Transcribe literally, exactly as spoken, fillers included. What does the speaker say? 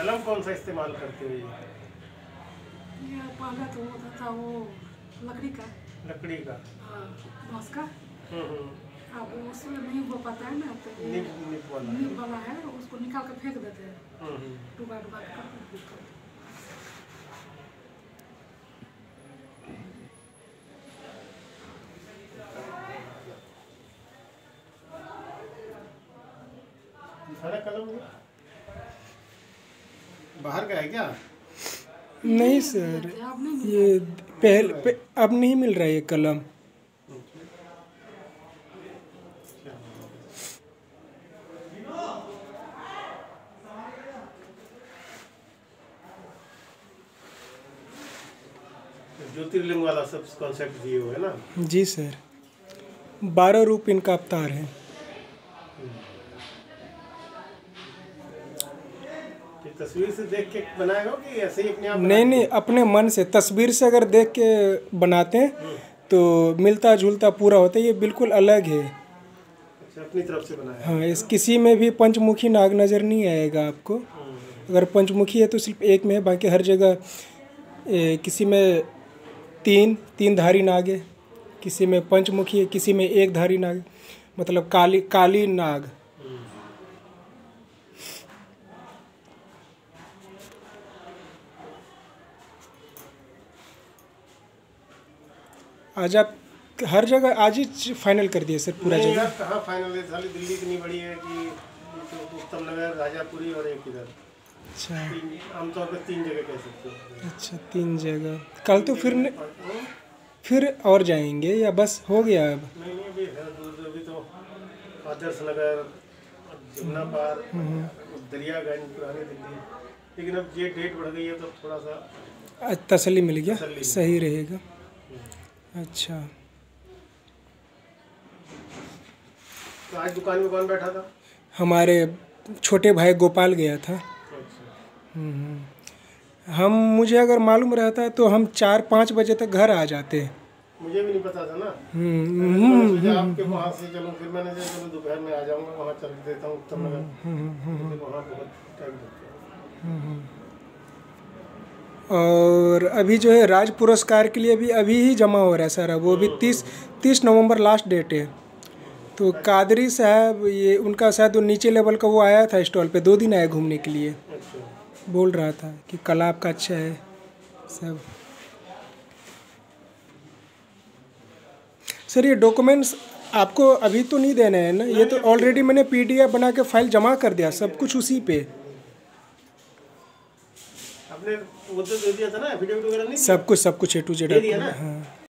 कलम कौन सा इस्तेमाल करते हो? ये पहले तो होता था वो लकड़ी का। लकड़ी का? हाँ, बांस का। हम्म हम्म। अब उसमें नहीं हो पाता है ना, तो ये निप निप वाला निप वाला है, उसको निकाल कर फेंक देते हैं, हम्म हम्म। डुबा डुबा के करते हैं। सारा कलम बाहर का है क्या? नहीं सर, ये पहले पे, अब नहीं मिल रहा है ये कलम। ज्योतिर्लिंग वाला सब कॉन्सेप्ट दिए हुए है ना? जी सर, बारह रूप इनका अवतार है। तस्वीर से देख के बनाए हो कि ऐसे ही अपने आप? नहीं नहीं, अपने मन से, तस्वीर से अगर देख के बनाते हैं तो मिलता जुलता पूरा होता है, ये बिल्कुल अलग है। अच्छा, अपनी तरफ से बनाया? हाँ, इस किसी में भी पंचमुखी नाग नज़र नहीं आएगा आपको। अगर पंचमुखी है तो सिर्फ एक में है, बाकी हर जगह ए, किसी में तीन तीन धारी नाग है, किसी में पंचमुखी है, किसी में एक धारी नाग, मतलब काली काली नाग। आज आप हर जगह आज ही फाइनल कर दिए सर पूरा जगह? कहाँ फाइनल है, साली दिल्ली इतनी बड़ी है कि उत्तम नगर, राजापुरी और एक इधर। अच्छा, आमतौर पर तीन जगह कह सकते हो। अच्छा, तीन जगह। कल तो फिर न, फिर और जाएंगे या बस हो गया अब? नहीं नहीं, अभी है दूर, अभी तो आदर्श नगर, जमुना पार, दरियागंज, पुरानी दिल्ली। लेकिन अब ये डेट बढ़ गई है तो थोड़ा सा तसल्ली मिल गया, सही रहेगा। अच्छा, तो आज दुकान में कौन बैठा था? हमारे छोटे भाई गोपाल गया था। अच्छा। हम मुझे अगर मालूम रहता तो हम चार पाँच बजे तक घर आ जाते। मुझे भी नहीं पता था ना। हम्म सोचा आपके वहाँ से चलो, फिर मैंने सोचा चलो दोपहर में आ जाऊँगा, वहाँ चल देता हूँ उत्तम नगर, वहाँ बहुत टाइम लगता है। और अभी जो है राज पुरस्कार के लिए भी अभी ही जमा हो रहा है सारा, वो भी तीस तीस नवंबर लास्ट डेट है। तो कादरी साहब, ये उनका शायद वो नीचे लेवल का वो आया था स्टॉल पे, दो दिन आया घूमने के लिए। बोल रहा था कि कला आपका अच्छा है सब। सर ये डॉक्यूमेंट्स आपको अभी तो नहीं देना है ना? ये तो ऑलरेडी मैंने पीडीएफ बना के फाइल जमा कर दिया, सब कुछ उसी पे। आपने वो तो दे दिया था ना, एफिडेविट वगैरह नहीं? सब कुछ सब कुछ ए टू जेड। दे दिया ना? हाँ।